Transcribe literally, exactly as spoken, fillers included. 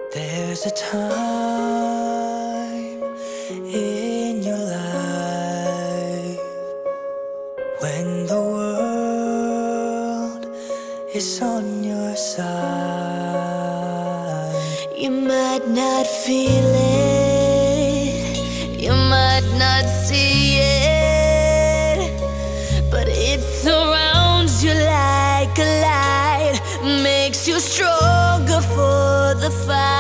There's a time in your life when the world is on your side. You might not feel it, you might not see it, but it surrounds you like a light, makes you stronger for the fight.